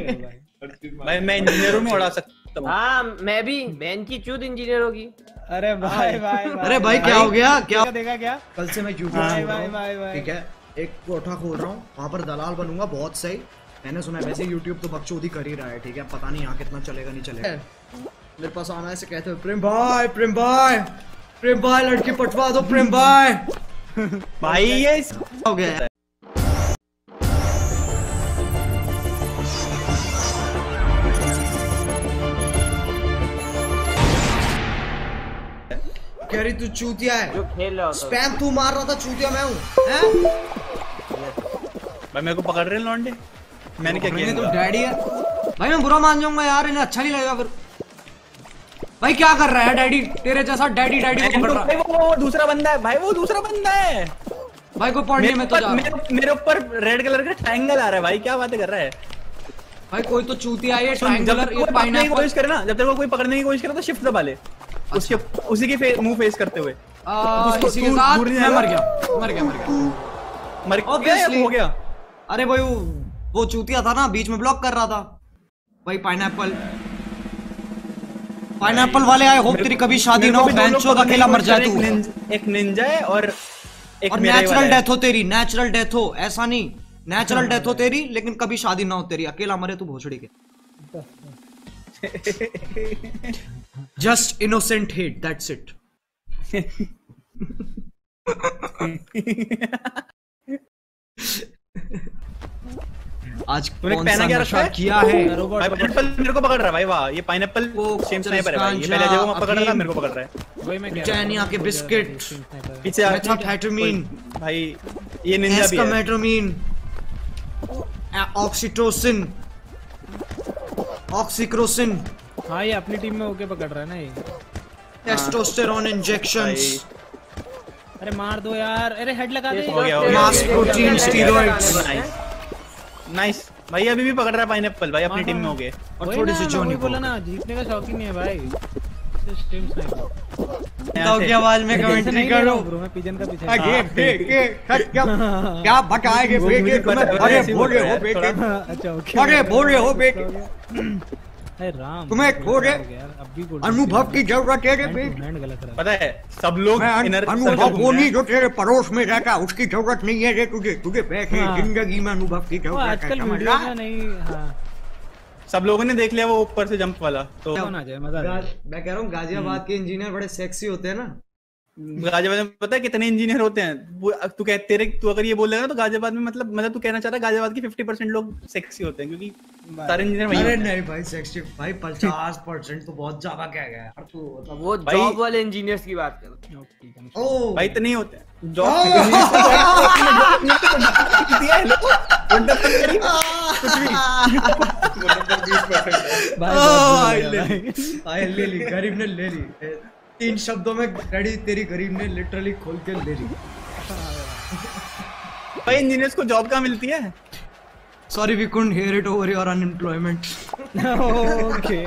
भाई मैं इंजीनियरों में उड़ा सकता हूँ। हाँ मैं भी, बहन की चूत इंजीनियर होगी। अरे भाई अरे भाई क्या हो गया? क्या देखा क्या? कल से मैं यूट्यूब भाई खोल रहा हूँ, भाई ठीक है, एक कोठा खोल रहा हूँ, वहाँ पर दलाल बनूंगा। बहुत सही, मैंने सुना है वैसे यूट्यूब तो बकचोदी कर ही रहा है, ठीक है, पता नहीं यहाँ कितना चलेगा नहीं चलेगा। मेरे पास आना ऐसे कहते हो, प्रेम भाई प्रेम भाई प्रेम भाई लड़की पटवा दो प्रेम भाई। भाई ये हो गया। कह रही तू चूतिया है, जो खेल रहा होता स्पैम तू मार रहा था, चूतिया मैं हूँ हैं? भाई मेरे को पकड़ रहे हैं लौंडे, मैंने क्या किया? तो डैडी है भाई, मैं बुरा मान जाऊंगा यार, इन्हें अच्छा नहीं लगेगा फिर। भाई क्या कर रहा है डैडी? तेरे जैसा डैडी डैडी को पकड़ रहा है। वो दूसरा बंदा है भाई, वो दूसरा बंदा है भाई। को पढ़ने में तो जा मेरे ऊपर रेड कलर का ट्रायंगल आ रहा है भाई, क्या बातें कर रहा है भाई? कोई तो चूतिया है ये जब ट्रायंगुलर, ये पकड़ने की पाइनएप्पल। कोशिश करे ना, जब तक वो कोई पकड़ने की कोशिश करे तो शिफ्ट दबा ले, उसके उसी के मुंह फेस करते हुए। इसी के साथ मैं मर गया मर Obviously। हो गया। अरे भाई वो चूतिया था ना, बीच में ब्लॉक कर रहा था भाई। पाइनएप्पल वाले आए, होप तेरी कभी शादी ना हो, बेंचो अकेला मर जाए तू। एक निंजा है और एक नेचुरल डेथ हो तेरी, नेचुरल डेथ हो, ऐसा नहीं, नेचुरल डेथ हो तेरी, लेकिन कभी शादी ना हो तेरी, अकेला मरे तू भोसड़ी के। Just innocent hate, that's it. आज कौन सा नशा किया है? पाइनएप्पल मेरे को पकड़ रहा है भाई, वाह ये पाइनएप्पल सेम स्नाइपर है भाई, ये पहले जब वो पकड़ रहा था मेरे को पकड़ रहा है। वही मैं ब्रिटानिया के बिस्किट, पीछे मेथाम्फेटामिन भाई, ये निंजा भी है, एस्कामेट्रामिन, ऑक्सीटोसिन, ऑक्सीक्रोसिन। हाँ ये अपनी टीम में होके पकड़ रहा है ना ये। Testosterone injections. अरे मार दो यार, अरे हेड लगा दे। हो गया मास प्रोटीन स्टेरॉइड्स। नाइस भाई, अभी भी पकड़ रहा है पाइनएप्पल भाई, अपनी टीम में हो गए। और थोड़ी सी जोनी बोला ना, जीतने का शौक ही नहीं है भाई। स्ट्रीम स्नाइपर तो की आवाज में कमेंट्री करो ब्रो, मैं पिजन का पीछे। क्या बताएंगे बेटे तुम्हें? अरे बोल रहे हो बेटे, अच्छा ओके, अरे बोल रहे हो बेटे, अरे राम तुम्हें खोज यार, अब भी बोल अनुभव की जरूरत है बेटे। हैंड गलत रहा। पता है सब लोग अनुभव वो नहीं जो तेरे पड़ोस में रहता, उसकी जरूरत नहीं है रे तुझे, तुझे पैसे जिंदगी में अनुभव की जरूरत है। आजकल वीडियो में नहीं। हाँ सब लोगों ने देख लिया वो ऊपर से जंप वाला, तो कौन आ जाए, मजा आ जाए। मैं कह रहा हूँ गाजियाबाद के इंजीनियर बड़े सेक्सी होते हैं ना। गाजियाबाद में पता है कितने इंजीनियर होते हैं? तू अगर ये बोलेगा ना तो गाजियाबाद में मतलब तू कहना चाहता है गाजियाबाद की 50% लोग सेक्सी होते हैं, क्योंकि सारे इंजीनियर वही अरे होते हैं। नहीं भाई, 60 भाई 50% तो बहुत ज्यादा कह गया यार तू। वो जॉब वाले इंजीनियर्स की बात कर। ओ भाई इतने ही होते हैं भाई ले ली, गरीब ने ले ली। 3 शब्दों में डैडी तेरी गरीब ने लिटरली खोल के ले ली। भाई इंजीनियर्स को जॉब कहाँ मिलती है? Sorry we couldn't hear it over your unemployment. Okay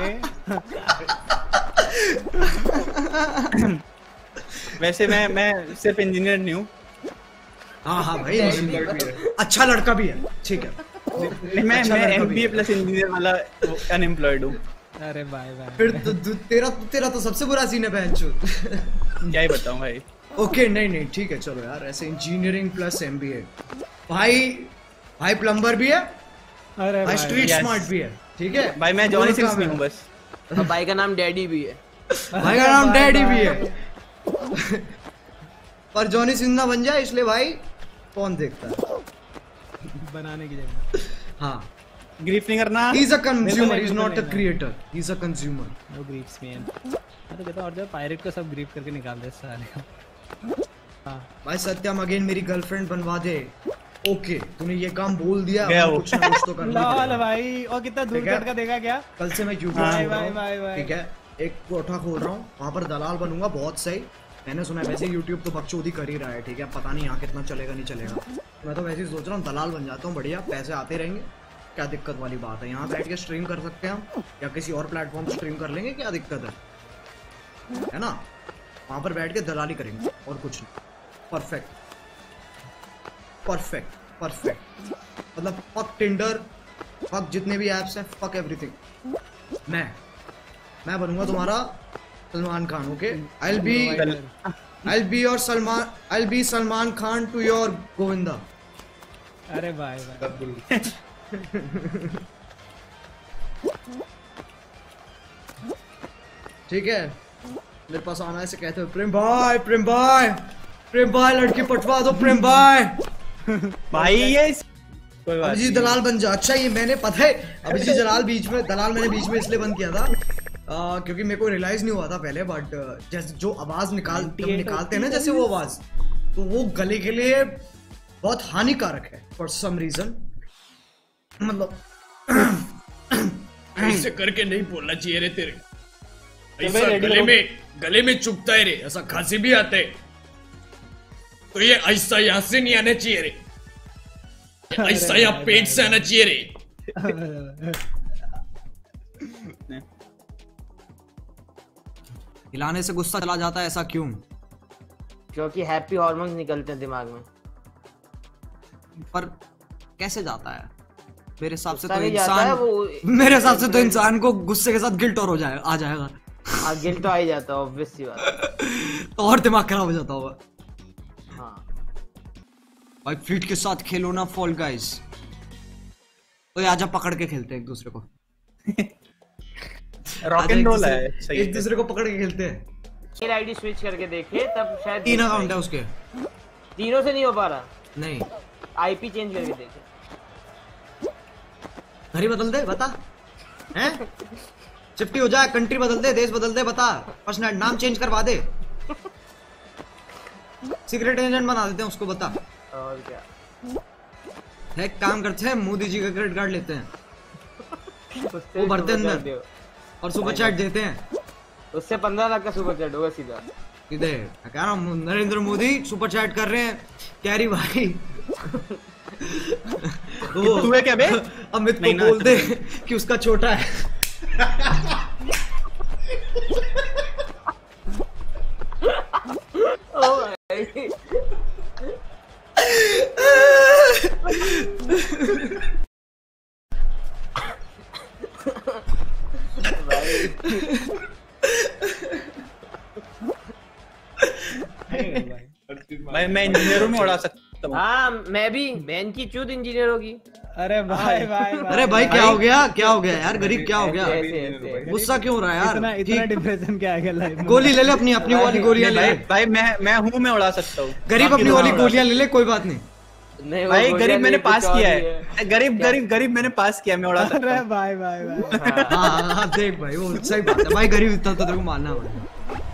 वैसे मैं सिर्फ इंजीनियर नहीं हूँ। हाँ भाई, अच्छा लड़का भी है, ठीक है। मैं MBA प्लस इंजीनियर वाला अनएम्प्लॉयड हूँ। अरे बाय बाय। फिर तो तेरा तो सबसे बुरा सीन है बहनचोद। क्या ही बताऊँ भाई। ओके नहीं ठीक है, चलो यार, ऐसे इंजीनियरिंग प्लस MBA। भाई प्लम्बर भी है, अरे भाई स्ट्रीट स्मार्ट भी है, ठीक है भाई। मैं जॉनी सिंग्स में हूँ बस। भाई का नाम डैडी भी है। भाई का नाम डैडी भी है। पर जॉनी सिंह ना बन जाए इसलिए भाई कौन देखता है बनाने की जगह। हाँ, ग्रीफ नहीं करना। he is a consumer, he is not a creator, he is a consumer. No gripes man. मैं तो कहता हूँ और जब पायरेट को सब ग्रीप करके निकाल दे सारे को। हाँ भाई सत्यम अगेन मेरी गर्लफ्रेंड बनवा दे। ओके तूने ये काम बोल दिया, गया वो। कुछ ना कुछ तो करना ही लाल पड़ेगा। भाई, और कितना दूर ठीक है? कट का देखा क्या? कल से मैं यूट्यूब बाय खोल रहा बाय हूँ, बाय। ठीक है, एक कोठा खोल रहा हूँ, वहाँ पर दलाल बनूंगा। बहुत सही, मैंने सुना है वैसे यूट्यूब तो बकचोदी कर ही रहा है, ठीक है, पता नहीं यहाँ कितना चलेगा नहीं चलेगा। मैं तो वैसे ही सोच रहा हूँ दलाल बन जाता हूँ, बढ़िया पैसे आते रहेंगे, क्या दिक्कत वाली बात है। यहाँ बैठ के स्ट्रीम कर सकते हैं हम, या किसी और प्लेटफॉर्म स्ट्रीम कर लेंगे, क्या दिक्कत है ना? वहाँ पर बैठ के दलाली करेंगे और कुछ नहीं। परफेक्ट परफेक्ट परफेक्ट, मतलब फक टिंडर, फक जितने भी ऐप्स हैं, फक एवरीथिंग। मैं बनूंगा तुम्हारा Salman Khan, okay? I'll be Salman Khan to your Govinda. अरे भाई भाई ठीक है, मेरे पास आना है, से कहते हो प्रेम भाई लड़की पटवा दो प्रेम भाई। भाई ये कोई बात अभिजीत दलाल बन जा। अच्छा ये मैंने पता है अभिजीत दलाल मैंने बीच में इसलिए बंद किया था क्योंकि मेरे को रियलाइज नहीं हुआ था पहले, बट जैसे जो आवाज निकालते हैं ना, जैसे वो आवाज, तो वो गले के लिए बहुत हानिकारक है फॉर सम रीजन। मतलब ऐसे करके नहीं बोलना चाहिए रे तेरे, ऐसा गले में चुभता है रे, ऐसा खांसी भी आता है, तो ये ऐसा यहाँ से नहीं आना चाहिए रे, ऐसा यहाँ पेट से आना चाहिए रे। हिलाने से गुस्सा चला जाता है, ऐसा क्यों? क्योंकि हैप्पी हार्मोन्स निकलते हैं दिमाग में। पर कैसे जाता है? मेरे हिसाब से गुस्सा तो नहीं जाता है मेरे हिसाब से तो इंसान को गुस्से के साथ गिल्ट और आ जाएगा। हाँ गिल्ट तो आ ही जाता है, ऑब्वियस सी बात है। तो और दिमाग खराब हो जाता होगा। हाँ भाई फ्लीट के साथ खेलो ना फॉल गाइस, तो आजा पकड़ के खेलते हैं एक दूसरे को। रॉक एंड रोल है, सही एक दूसरे को पकड़ के खेलते हैं। मेल आईडी स्विच करके देखे तब शायद 3 अकाउंट है उसके। तीनों से नहीं हो पा रहा, नहीं आईपी चेंज करके देखे। घर ही बदल दे, बता हैं? शिफ्टी हो जाए, कंट्री बदल दे, देश बदल दे, बता, पर्सनल नाम चेंज करवा दे, सीक्रेट एजेंट बना देते हैं उसको, बता। और क्या एक काम करते हैं, मोदी जी का क्रेडिट कार्ड लेते हैं, उससे वो भरते सुपर अंदर चैट दो। और सुपर चैट देते हैं। उससे 15 लाख का सुपर चैट होगा सीधा। इधर क्या नाम, नरेंद्र मोदी सुपर चैट कर रहे हैं, कैरी भाई तू है क्या बे? अमित को बोल दे कि उसका छोटा है। भाई मैं इंजीनियरों में उड़ा सकता हूँ। हाँ मैं भी, बहन की चूत इंजीनियर होगी। अरे भाई भाई अरे भाई क्या हो गया यार, गरीब क्या हो गया? ऐसे। गुस्सा क्यों हो रहा है यार? इतना डिप्रेशन क्या आ गया लाइफ में? गोली ले ले, अपनी वाली गोलियां ले ले। भाई मैं हूँ, मैं उड़ा सकता हूँ। गरीब अपनी वाली गोलियां ले ले, कोई बात नहीं। नहीं भाई गरीब मैंने पास किया है, गरीब मैंने पास किया, मैं उड़ा सकता अरे हूँ। भाई भाई भाई हाँ देख भाई, वो सही बात है भाई, गरीब इतना तो तेरे को मानना पड़ेगा।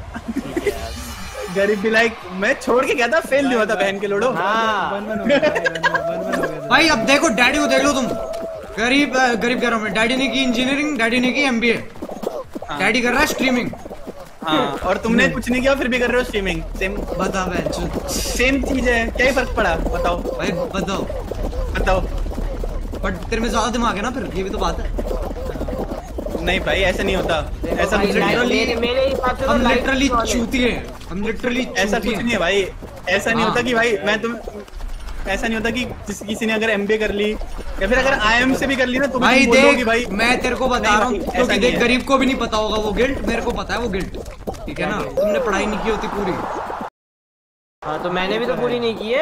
गरीब भी लाइक मैं छोड़ के गया था, फेल नहीं हुआ था बहन के लोड़ो। हाँ वन हो गया भाई, 1-1 हो गया। भाई अब देखो, डैडी को देख लो तुम, गरीब कह रहा हूँ, डैडी ने की इंजीनियरिंग, डैडी ने की एमबीए, डैडी कर रहा है स्ट्रीमिंग। हाँ और तुमने कुछ नहीं किया फिर भी कर रहे हो स्ट्रीमिंग। सेम बता बहन, सेम चीज है, क्या ही फर्क पड़ा? बताओ भाई बताओ। बट तेरे में ज्यादा दिमाग है ना, फिर ये भी तो बात है। नहीं भाई ऐसा नहीं होता, ऐसा कुछ नहीं है। मेरे हिसाब से तो हम लाइफ लिटरली वाले। चूतिए हैं, हम लिटरली ऐसा कुछ नहीं है भाई, ऐसा नहीं होता कि भाई ऐसा नहीं होता कि किसी ने अगर एमबीए कर ली या फिर अगर आईएम से भी कर ली ना तो भाई तुम बोलोगे देख भाई मैं तेरे को बता रहा हूँ, नहीं भाई, क्योंकि ऐसा देख नहीं है। गरीब को भी नहीं पता होगा वो गिल्ट, मेरे को पता है वो गिल्ट, ठीक है ना? तुमने पढ़ाई नहीं की होती पूरी। हाँ तो मैंने भी तो पूरी नहीं की है।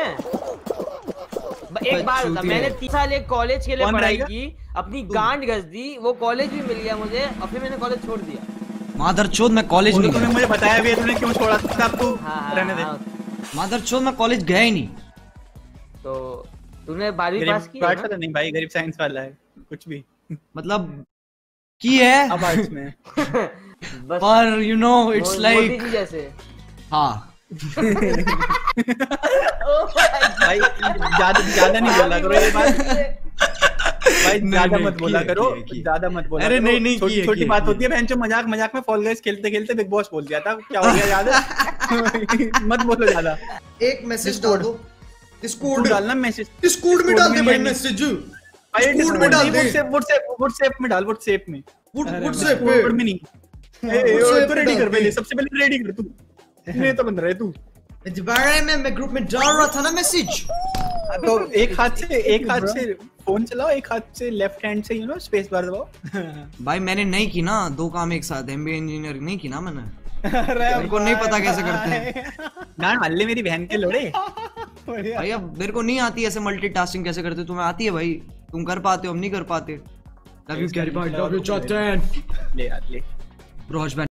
एक बात बता, मैंने 3 साल एक कॉलेज के लिए कौन पढ़ाई रहेगा? की, अपनी गांड घस दी, वो कॉलेज भी मिल गया मुझे और फिर मैंने कॉलेज छोड़ दिया। मादरचोद मैं कॉलेज नहीं तूने गया, मुझे बताया भी है, तूने क्यों छोड़ा था? अब तू रहने दे। मादरचोद मैं कॉलेज गया ही नहीं। तो तूने 12वीं पास की गरीब है आर्ट्स ना? वाला नहीं भाई, गरीब साइंस वाला है, कुछ भी मतलब की है अब आर्ट्स में। बस पर you know it's Modi like, ji जैसे। हाँ भाई ज्यादा नहीं बोला करो ये बात भाई, ज्यादा मत बोला करो, ज्यादा मत बोला। अरे नहीं छोटी बात होती है बहन, जो मजाक में फॉल गाइस खेलते खेलते बिग बॉस बोल दिया था, क्या हो गया याद है? मत बोलो ज्यादा। एक मैसेज डाल दो, डिस्कॉर्ड डालना मैसेज, डिस्कॉर्ड में डाल दे भाई मैसेज, डिस्कॉर्ड में डाल दे, व्हाट्सएप में डाल, व्हाट्सएप में, व्हाट्सएप डिस्कॉर्ड में नहीं। WhatsApp तो रेडी कर पहले, सबसे पहले रेडी कर तू, नहीं तो बंद रहे तू। दोबारा मैं ग्रुप में डाल रहा था ना मैसेज। तो एक हाथ से फोन चलाओ, एक हाथ से लेफ्ट हैंड से स्पेस बार दबाओ। भाई मैंने नहीं की ना 2 काम एक साथ, एमबीए इंजीनियरिंग नहीं की ना मैंने। मेरे को नहीं पता कैसे करते हैं। गांड मार ले मेरी बहन के लोड़े। भाई अब मेरे को नहीं आती ऐसे मल्टीटास्किंग कैसे करते, तुम्हें आती है भाई, तुम कर पाते हो, हम नहीं कर पाते। लव यू कैरी भाई, लव यू चैटन। ले यार ले। Bro husband